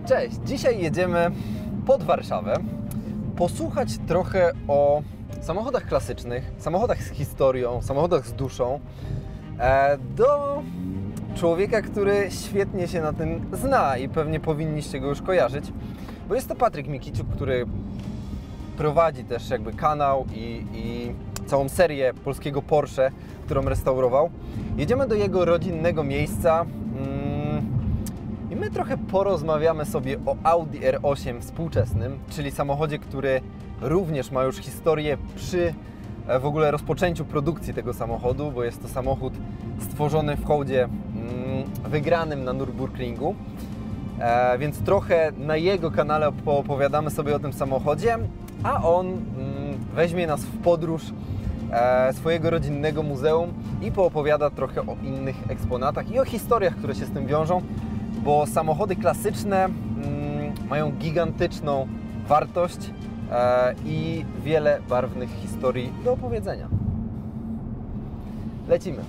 Cześć! Dzisiaj jedziemy pod Warszawę posłuchać trochę o samochodach klasycznych, samochodach z historią, samochodach z duszą do człowieka, który świetnie się na tym zna i pewnie powinniście go już kojarzyć, bo jest to Patryk Mikiciuk, który prowadzi też jakby kanał i całą serię polskiego Porsche, którą restaurował. Jedziemy do jego rodzinnego miejsca i my trochę porozmawiamy sobie o Audi R8 współczesnym, czyli samochodzie, który również ma już historię przy w ogóle rozpoczęciu produkcji tego samochodu, bo jest to samochód stworzony w hołdzie wygranym na Nürburgringu. Więc trochę na jego kanale poopowiadamy sobie o tym samochodzie, a on weźmie nas w podróż swojego rodzinnego muzeum i poopowiada trochę o innych eksponatach i o historiach, które się z tym wiążą, bo samochody klasyczne mają gigantyczną wartość i wiele barwnych historii do opowiedzenia. Lecimy!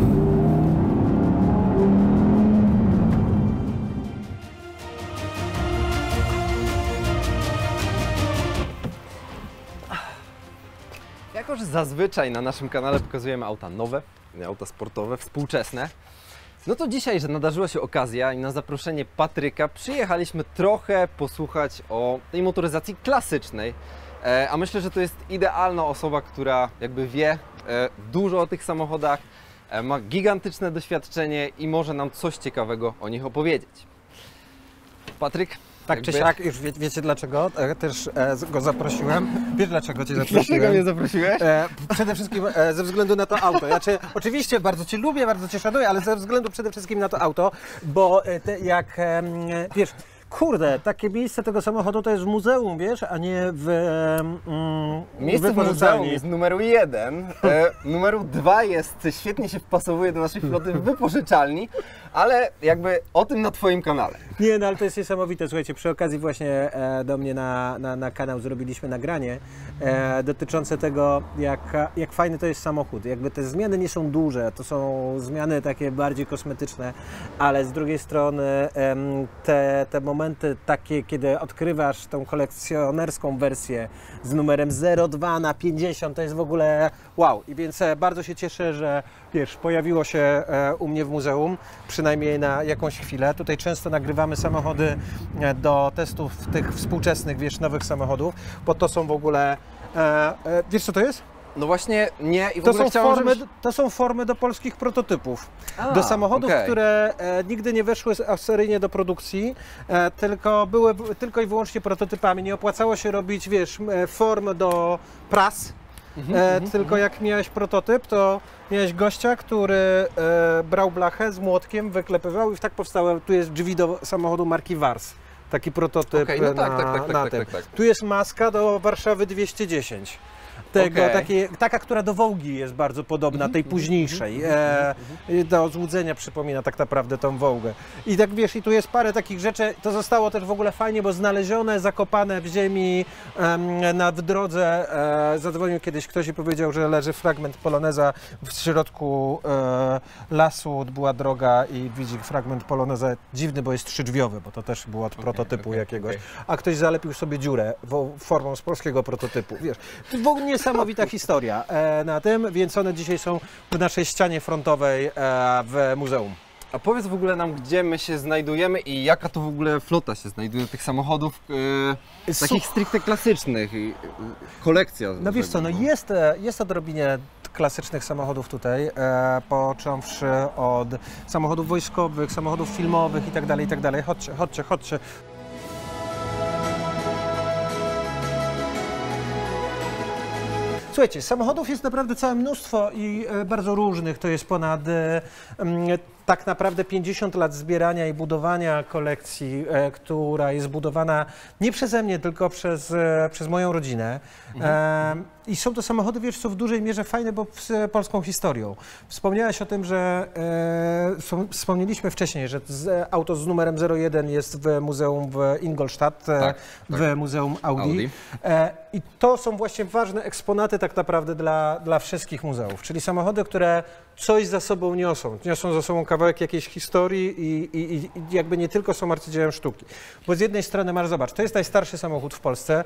Jako że zazwyczaj na naszym kanale pokazujemy auta nowe, auta sportowe, współczesne, no to dzisiaj, że nadarzyła się okazja i na zaproszenie Patryka przyjechaliśmy trochę posłuchać o tej motoryzacji klasycznej, a myślę, że to jest idealna osoba, która jakby wie dużo o tych samochodach, ma gigantyczne doświadczenie i może nam coś ciekawego o nich opowiedzieć. Patryk? Tak czy siak, już wiecie dlaczego też go zaprosiłem. Wiesz dlaczego Cię zaprosiłem? Dlaczego mnie zaprosiłeś? Przede wszystkim ze względu na to auto. Oczywiście bardzo Cię lubię, bardzo Cię szanuję, ale ze względu przede wszystkim na to auto, bo wiesz, kurde, takie miejsce tego samochodu to jest w muzeum, wiesz, a nie w miejsce w muzeum jest numeru 1, numeru 2 jest, świetnie się wpasowuje do naszej floty w wypożyczalni, ale jakby o tym na Twoim kanale. Nie, no ale to jest niesamowite. Słuchajcie, przy okazji właśnie do mnie na kanał zrobiliśmy nagranie dotyczące tego, jak fajny to jest samochód. Jakby te zmiany nie są duże, to są zmiany takie bardziej kosmetyczne, ale z drugiej strony te momenty takie, kiedy odkrywasz tą kolekcjonerską wersję z numerem 02 na 50, to jest w ogóle wow. I więc bardzo się cieszę, że wiesz, pojawiło się u mnie w muzeum, przynajmniej na jakąś chwilę. Tutaj często nagrywamy samochody do testów tych współczesnych, wiesz, nowych samochodów, bo to są w ogóle... wiesz co to jest? No właśnie nie i w ogóle to są formy do polskich prototypów. Do samochodów, które nigdy nie weszły seryjnie do produkcji, tylko były tylko i wyłącznie prototypami. Nie opłacało się robić, wiesz, form do pras. Tylko jak miałeś prototyp, to miałeś gościa, który brał blachę z młotkiem, wyklepywał i tak powstało, tu jest drzwi do samochodu marki Wars. Taki prototyp tak. Tu jest maska do Warszawy 210. Taka, która do Wołgi jest bardzo podobna, tej późniejszej. Do złudzenia przypomina tak naprawdę tą Wołgę. I tak wiesz, i tu jest parę takich rzeczy, to zostało też w ogóle fajnie, bo znalezione, zakopane w ziemi w drodze. Zadzwonił kiedyś ktoś i powiedział, że leży fragment poloneza w środku lasu, była droga i widzi fragment poloneza dziwny, bo jest trzydrzwiowy, bo to też było od prototypu jakiegoś. A ktoś zalepił sobie dziurę formą z polskiego prototypu. Wiesz, w ogóle niesamowita historia na tym, więc one dzisiaj są w naszej ścianie frontowej w muzeum. A powiedz w ogóle nam, gdzie my się znajdujemy i jaka to w ogóle flota się znajduje tych samochodów takich stricte klasycznych, kolekcja. No wiesz co, no jest odrobinie klasycznych samochodów tutaj, począwszy od samochodów wojskowych, samochodów filmowych i tak dalej, i tak dalej. Chodźcie. Słuchajcie, samochodów jest naprawdę całe mnóstwo i bardzo różnych. To jest ponad tak naprawdę 50 lat zbierania i budowania kolekcji, która jest budowana nie przeze mnie, tylko przez moją rodzinę. I są to samochody, wiesz co, w dużej mierze fajne, bo z polską historią. Wspomniałeś o tym, że wspomnieliśmy wcześniej, że auto z numerem 01 jest w muzeum w Ingolstadt, w muzeum Audi. I to są właśnie ważne eksponaty tak naprawdę dla wszystkich muzeów, czyli samochody, które coś za sobą niosą. Niosą za sobą kawałek jakiejś historii i jakby nie tylko są arcydziełem sztuki. Bo z jednej strony masz, zobacz, to jest najstarszy samochód w Polsce,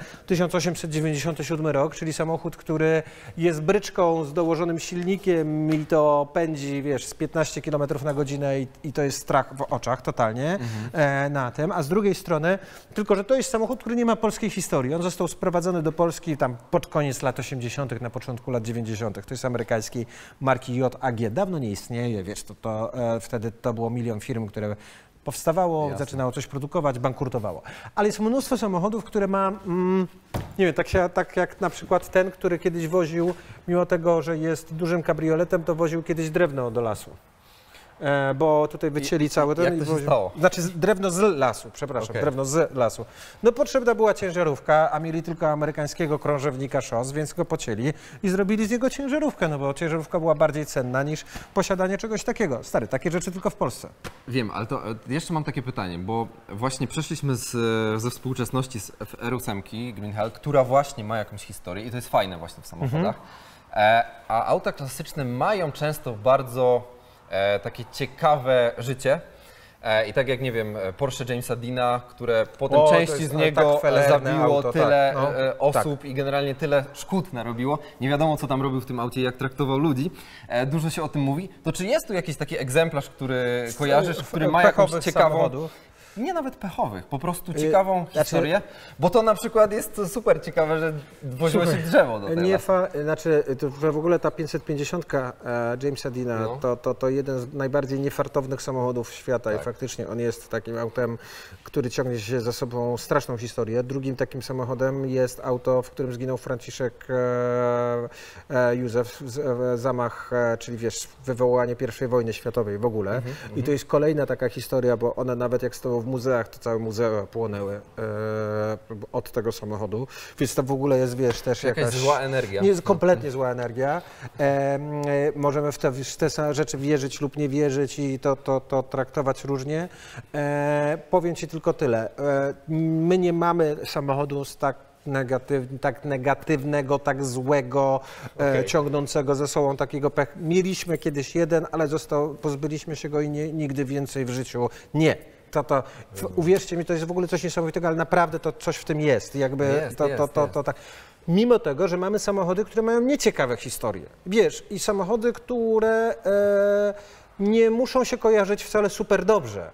1897 rok, czyli samochód, który jest bryczką z dołożonym silnikiem i to pędzi, wiesz, z 15 km na godzinę i to jest strach w oczach totalnie na tym. A z drugiej strony, tylko że to jest samochód, który nie ma polskiej historii. On został sprowadzony do Polski tam pod koniec lat 80., na początku lat 90. To jest amerykańskiej marki JAG. Dawno nie istnieje, wiesz, wtedy to było milion firm, które powstawało, zaczynało coś produkować, bankrutowało. Ale jest mnóstwo samochodów, które ma, nie wiem, tak jak na przykład ten, który kiedyś woził, mimo tego, że jest dużym kabrioletem, to woził kiedyś drewno do lasu. Bo tutaj wycięli cały ten... Jak to się stało? Znaczy drewno z lasu, przepraszam, drewno z lasu. No potrzebna była ciężarówka, a mieli tylko amerykańskiego krążownika szos, więc go pocięli i zrobili z niego ciężarówkę, no bo ciężarówka była bardziej cenna niż posiadanie czegoś takiego. Stary, takie rzeczy tylko w Polsce. Wiem, ale to jeszcze mam takie pytanie, bo właśnie przeszliśmy ze współczesności w R8 Green Hell, która właśnie ma jakąś historię i to jest fajne właśnie w samochodach, a auta klasyczne mają często bardzo takie ciekawe życie. I tak jak, nie wiem, Porsche Jamesa Deana, które potem części z niego zabiło auto, tyle osób i generalnie tyle szkód narobiło. Nie wiadomo, co tam robił w tym aucie i jak traktował ludzi. Dużo się o tym mówi. To czy jest tu jakiś taki egzemplarz, który kojarzysz, który ma jakąś ciekawą... Nie nawet pechowych, po prostu ciekawą historię, bo to na przykład jest super ciekawe, że woziło się drzewo do tego. To w ogóle ta 550 Jamesa Deana to jeden z najbardziej niefartownych samochodów świata i faktycznie on jest takim autem, który ciągnie się za sobą straszną historię. Drugim takim samochodem jest auto, w którym zginął Franciszek Józef, zamach, czyli wiesz, wywołanie I wojny światowej w ogóle. I to jest kolejna taka historia, bo one nawet jak stoją w muzeach, to całe muzea płonęły od tego samochodu, więc to w ogóle jest, wiesz, też jakaś zła energia. Nie, jest kompletnie zła energia. Możemy w te rzeczy wierzyć lub nie wierzyć i to traktować różnie. Powiem Ci tylko tyle. My nie mamy samochodu z tak negatywnego, tak złego, ciągnącego ze sobą takiego pech. Mieliśmy kiedyś jeden, ale pozbyliśmy się go i nigdy więcej w życiu nie. Uwierzcie mi, to jest w ogóle coś niesamowitego, ale naprawdę to coś w tym jest. Jakby tak. Mimo tego, że mamy samochody, które mają nieciekawe historie. Wiesz, i samochody, które nie muszą się kojarzyć wcale super dobrze.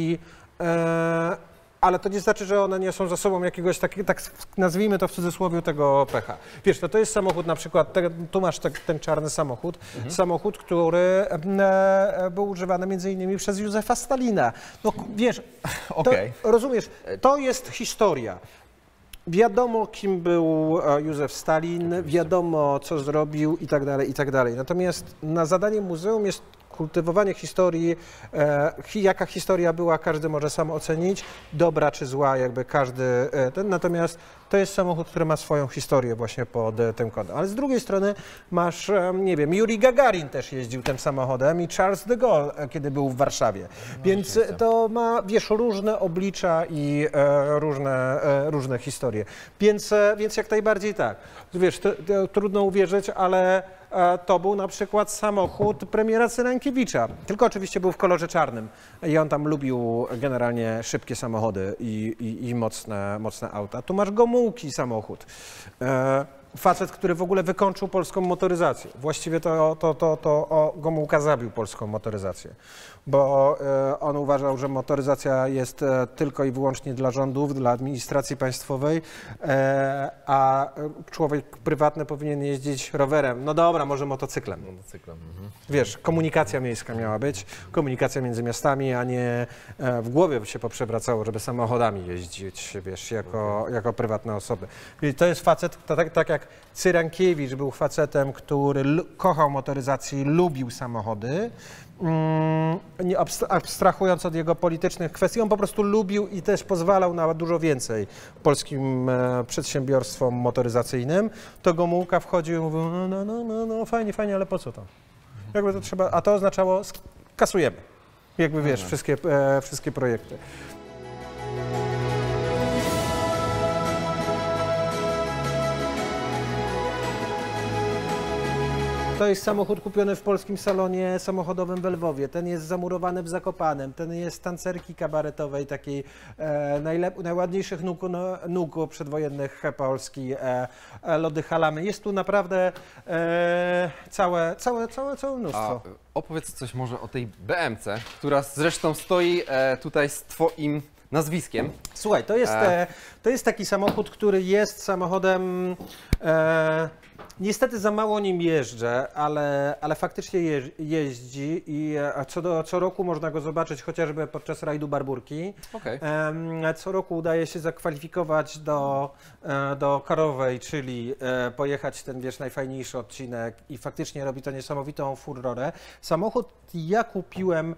Ale to nie znaczy, że one nie są za sobą jakiegoś takiego, tak nazwijmy to w cudzysłowie, tego pecha. Wiesz, to jest samochód na przykład, tu masz ten czarny samochód, samochód, który był używany między innymi przez Józefa Stalina. No wiesz, rozumiesz, to jest historia. Wiadomo, kim był Józef Stalin, wiadomo, co zrobił i tak dalej, i tak dalej. Natomiast na zadanie muzeum jest kultywowanie historii, jaka historia była, każdy może sam ocenić, dobra czy zła, jakby każdy natomiast to jest samochód, który ma swoją historię właśnie pod tym kątem. Ale z drugiej strony masz, nie wiem, Juri Gagarin też jeździł tym samochodem i Charles de Gaulle, kiedy był w Warszawie. Więc to ma, wiesz, różne oblicza i różne historie. Więc jak najbardziej tak. Wiesz, trudno uwierzyć, ale to był na przykład samochód premiera Cyrankiewicza, tylko oczywiście był w kolorze czarnym i on tam lubił generalnie szybkie samochody i mocne auta. Tu masz Gomułki samochód. Facet, który w ogóle wykończył polską motoryzację. Właściwie to Gomułka zabił polską motoryzację, bo on uważał, że motoryzacja jest tylko i wyłącznie dla rządów, dla administracji państwowej, a człowiek prywatny powinien jeździć rowerem. No dobra, może motocyklem. Wiesz, komunikacja miejska miała być, komunikacja między miastami, a nie w głowie by się poprzewracało, żeby samochodami jeździć, wiesz, jako prywatne osoby. I to jest facet, tak jak Cyrankiewicz był facetem, który kochał motoryzację i lubił samochody, nie abstrahując od jego politycznych kwestii, on po prostu lubił i też pozwalał na dużo więcej polskim przedsiębiorstwom motoryzacyjnym. To Gomułka wchodził i mówił, no, fajnie, ale po co to? Jakby to trzeba, a to oznaczało, kasujemy, jakby wiesz, wszystkie projekty. to jest samochód kupiony w polskim salonie samochodowym w Lwowie, ten jest zamurowany w Zakopanem, ten jest z tancerki kabaretowej, takiej najładniejszych nóg przedwojennych Polski, lody Halamy. Jest tu naprawdę całe mnóstwo. A opowiedz coś może o tej BMC, która zresztą stoi tutaj z Twoim nazwiskiem. Słuchaj, to jest taki samochód, który jest samochodem, niestety za mało nim jeżdżę, ale faktycznie jeździ i co roku można go zobaczyć chociażby podczas rajdu Barburki. Okay. Co roku udaje się zakwalifikować do Karowej, czyli pojechać ten, wiesz, najfajniejszy odcinek i faktycznie robi to niesamowitą furorę. Samochód ja kupiłem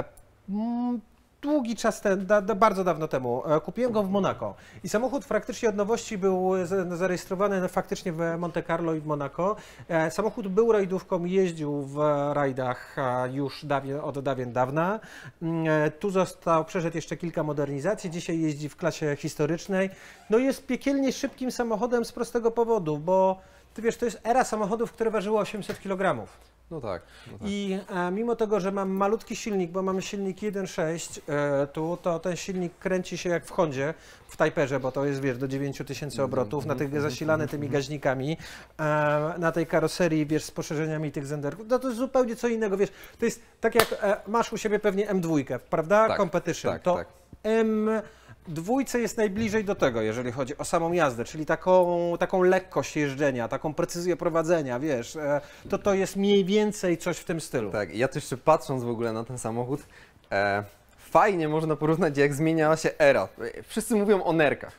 długi czas bardzo dawno temu. Kupiłem go w Monako i samochód praktycznie od nowości był zarejestrowany faktycznie w Monte Carlo i w Monako. Samochód był rajdówką, jeździł w rajdach już od dawien dawna. Tu przeszedł jeszcze kilka modernizacji, dzisiaj jeździ w klasie historycznej. No jest piekielnie szybkim samochodem z prostego powodu, bo ty wiesz, to jest era samochodów, które ważyły 800 kg. No tak. I mimo tego, że mam malutki silnik, bo mamy silnik 1.6 to ten silnik kręci się jak w Hondzie, w Tajperze, bo to jest, wiesz, do 9000 obrotów, na tych zasilany tymi gaźnikami, na tej karoserii, wiesz, z poszerzeniami tych zenderków, no to jest zupełnie co innego, wiesz, to jest tak jak masz u siebie pewnie M2, prawda? Tak, Competition. tak, to tak. M2 jest najbliżej do tego, jeżeli chodzi o samą jazdę, czyli taką lekkość jeżdżenia, taką precyzję prowadzenia, wiesz, to jest mniej więcej coś w tym stylu. Tak, ja tu jeszcze patrząc w ogóle na ten samochód, fajnie można porównać, jak zmieniała się era. Wszyscy mówią o nerkach.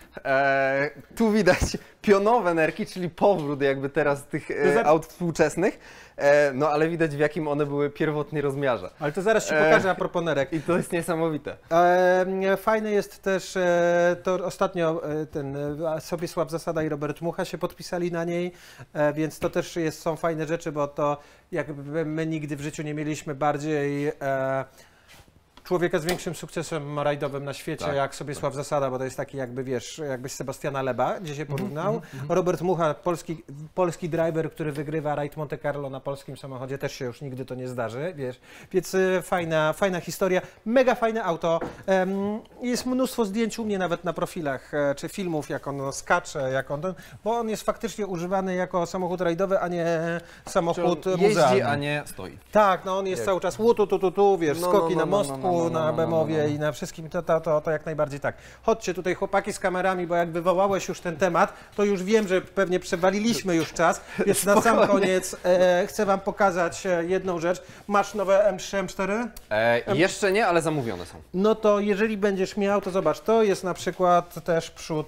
Tu widać pionowe nerki, czyli powrót jakby teraz tych aut współczesnych, no ale widać, w jakim one były pierwotnie rozmiarze. Ale to zaraz Ci pokażę a propos nerek. I to jest niesamowite. Fajne jest też, to ostatnio Sobiesław Zasada i Robert Mucha się podpisali na niej, więc to też są fajne rzeczy, bo to jakby my nigdy w życiu nie mieliśmy bardziej człowieka z większym sukcesem rajdowym na świecie, tak, jak Sobiesław Zasada, bo to jest taki jakby, wiesz, jakbyś Sebastiana Leba gdzie się porównał. Robert Mucha, polski driver, który wygrywa rajd Monte Carlo na polskim samochodzie, też się już nigdy to nie zdarzy, wiesz. Więc fajna historia, mega fajne auto. Jest mnóstwo zdjęć u mnie nawet na profilach, czy filmów, jak on skacze, bo on jest faktycznie używany jako samochód rajdowy, a nie samochód muzealny. Jeździ, a nie stoi. Tak, no on jest cały czas wiesz, skoki na mostku, na Bemowie i na wszystkim, to jak najbardziej tak. Chodźcie tutaj chłopaki z kamerami, bo jak wywołałeś już ten temat, to już wiem, że pewnie przewaliliśmy już czas, więc na sam koniec chcę Wam pokazać jedną rzecz. Masz nowe M3, M4? Jeszcze nie, ale zamówione są. No to jeżeli będziesz miał, to zobacz, to jest na przykład też przód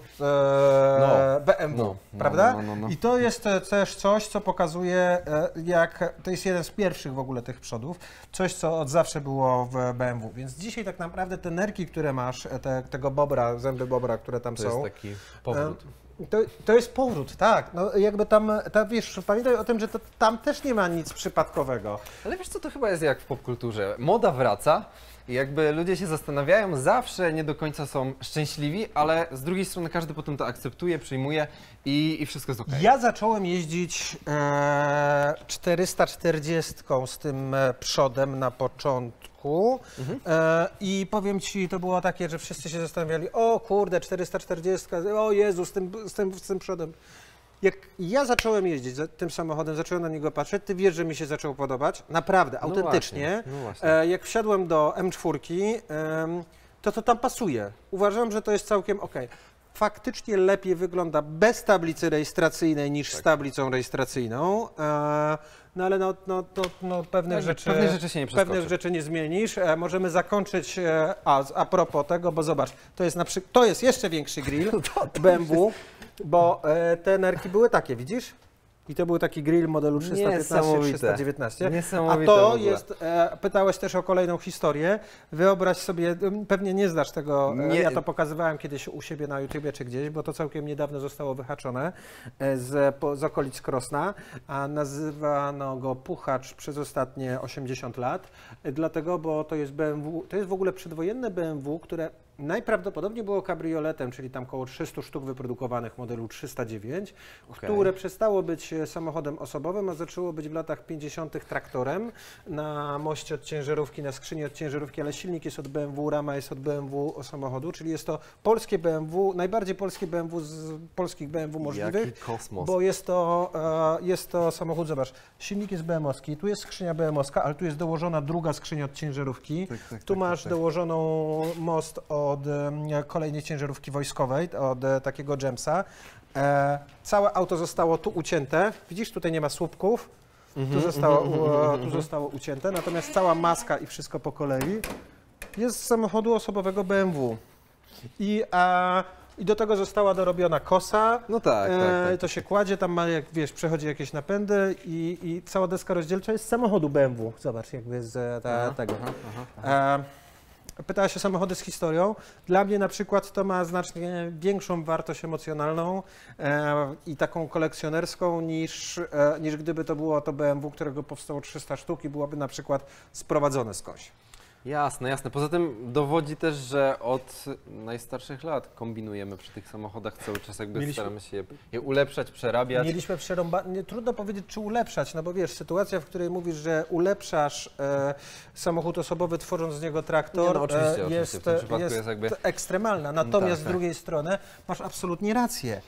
BMW, prawda? I to jest też coś, co pokazuje, to jest jeden z pierwszych w ogóle tych przodów, coś, co od zawsze było w BMW. Więc dzisiaj tak naprawdę te nerki, które masz, tego bobra, zęby bobra, które tam są. To jest taki powrót. To jest powrót, tak. No jakby tam wiesz, pamiętaj o tym, że tam też nie ma nic przypadkowego. Ale wiesz co, to chyba jest jak w popkulturze. Moda wraca i jakby ludzie się zastanawiają, zawsze nie do końca są szczęśliwi, ale z drugiej strony każdy potem to akceptuje, przyjmuje i wszystko jest okej. Ja zacząłem jeździć 440 z tym przodem na początku i powiem Ci, to było takie, że wszyscy się zastanawiali, o kurde, 440, o Jezu, z tym przodem. Jak ja zacząłem jeździć tym samochodem, zacząłem na niego patrzeć, ty wiesz, że mi się zaczął podobać, naprawdę, autentycznie. No właśnie. Jak wsiadłem do M4, to tam pasuje. Uważam, że to jest całkiem okej. Faktycznie lepiej wygląda bez tablicy rejestracyjnej niż z tablicą rejestracyjną, no ale pewnych rzeczy się nie pewnych rzeczy nie zmienisz. Możemy zakończyć a propos tego, bo zobacz, to jest jeszcze większy grill BMW, bo te nerki były takie, widzisz? I to był taki grill modelu 315-319. A to jest, pytałeś też o kolejną historię. Wyobraź sobie, pewnie nie znasz tego, ja to pokazywałem kiedyś u siebie na YouTubie czy gdzieś, bo to całkiem niedawno zostało wyhaczone z okolic Krosna, a nazywano go Puchacz przez ostatnie 80 lat, dlatego, bo to jest BMW, to jest w ogóle przedwojenne BMW, które najprawdopodobniej było kabrioletem, czyli tam około 300 sztuk wyprodukowanych modelu 309, które przestało być samochodem osobowym, a zaczęło być w latach 50. traktorem na moście od ciężarówki, na skrzyni od ciężarówki, ale silnik jest od BMW, rama jest od BMW samochodu, czyli jest to polskie BMW, najbardziej polskie BMW z polskich BMW możliwych. Jaki kosmos. Bo jest to samochód, zobacz, silnik jest BMW-ski, tu jest skrzynia BMW-ska, ale tu jest dołożona druga skrzynia od ciężarówki. Tu masz dołożoną most od kolejnej ciężarówki wojskowej, od takiego Jamesa. Całe auto zostało tu ucięte. Widzisz, tutaj nie ma słupków. Tu zostało ucięte, natomiast cała maska i wszystko po kolei jest z samochodu osobowego BMW. I do tego została dorobiona kosa. No tak. To się kładzie, tam ma, jak wiesz, przechodzi jakieś napędy i cała deska rozdzielcza jest z samochodu BMW. Zobacz, jakby z tego. Pytała się samochody z historią. Dla mnie na przykład to ma znacznie większą wartość emocjonalną i taką kolekcjonerską niż gdyby to było to BMW, którego powstało 300 sztuk i byłoby na przykład sprowadzone skądś. Jasne. Poza tym dowodzi też, że od najstarszych lat kombinujemy przy tych samochodach cały czas, staramy się je ulepszać, przerabiać. Mieliśmy trudno powiedzieć, czy ulepszać, no bo wiesz, sytuacja, w której mówisz, że ulepszasz samochód osobowy, tworząc z niego traktor, oczywiście, jest ekstremalna. Natomiast z drugiej strony masz absolutnie rację,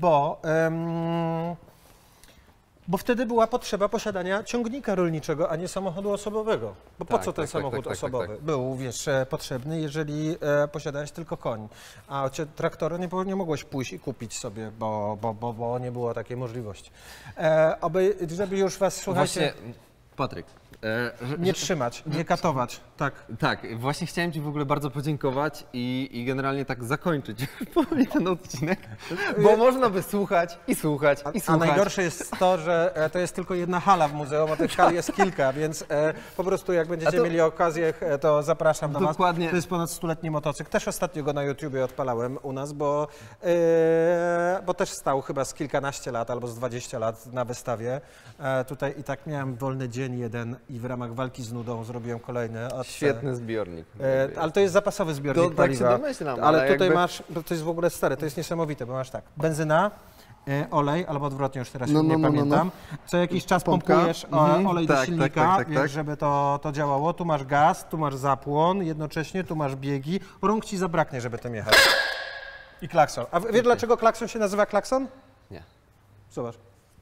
bo wtedy była potrzeba posiadania ciągnika rolniczego, a nie samochodu osobowego. Bo po co ten samochód osobowy był, wiesz, potrzebny, jeżeli posiadałeś tylko koń? A traktora nie mogłeś pójść i kupić sobie, bo nie było takiej możliwości. Żeby już was, słuchajcie... Właśnie, Patryk. Nie trzymać, nie katować, tak. Tak, właśnie chciałem Ci w ogóle bardzo podziękować i generalnie tak zakończyć ten odcinek, bo można by słuchać i słuchać. A najgorsze jest to, że to jest tylko jedna hala w muzeum, a tych hal jest kilka, więc po prostu jak będziecie mieli okazję, to zapraszam do Was. Dokładnie. To jest ponad 100-letni motocykl. Też ostatnio go na YouTubie odpalałem u nas, bo też stał chyba z kilkanaście lat albo z 20 lat na wystawie. Tutaj i tak miałem wolny dzień jeden i w ramach walki z nudą zrobiłem kolejny. Świetny zbiornik. Ale to jest zapasowy zbiornik paliwa. Tak się domyślam, ale tutaj masz, to jest w ogóle stare, to jest niesamowite, bo masz tak, benzyna, olej, albo odwrotnie, już teraz nie pamiętam. Co jakiś czas pompujesz olej do silnika, żeby to działało. Tu masz gaz, tu masz zapłon, jednocześnie tu masz biegi. Rąk ci zabraknie, żeby tym jechać. I klakson. A wiesz, dlaczego klakson się nazywa klakson? Nie. Zobacz.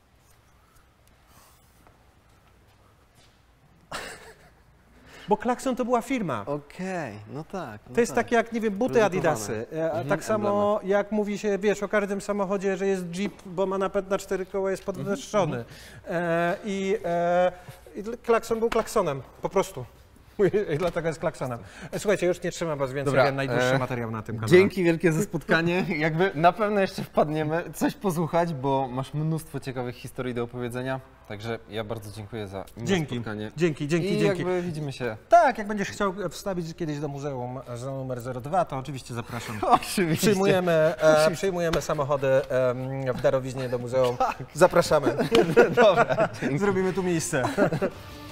Bo klakson to była firma. Okej, no tak. To jest takie jak, nie wiem, buty Adidasy. Tak samo jak mówi się, wiesz, o każdym samochodzie, że jest Jeep, bo ma napęd na 4 koła, jest podwyższony. I klakson był klaksonem, po prostu. I dlatego jest klaksonem. Słuchajcie, już nie trzymam Was więcej, wiem, najdłuższy materiał na tym kanale. Dzięki wielkie za spotkanie. Jakby na pewno jeszcze wpadniemy coś posłuchać, bo masz mnóstwo ciekawych historii do opowiedzenia. Także ja bardzo dziękuję za spotkanie. Dzięki. I jakby widzimy się. Tak, jak będziesz chciał wstawić kiedyś do muzeum za numer 02, to oczywiście zapraszam. Oczywiście. Przyjmujemy samochody w darowiźnie do muzeum. Tak. Zapraszamy. Dobra, dzięki. Zrobimy tu miejsce.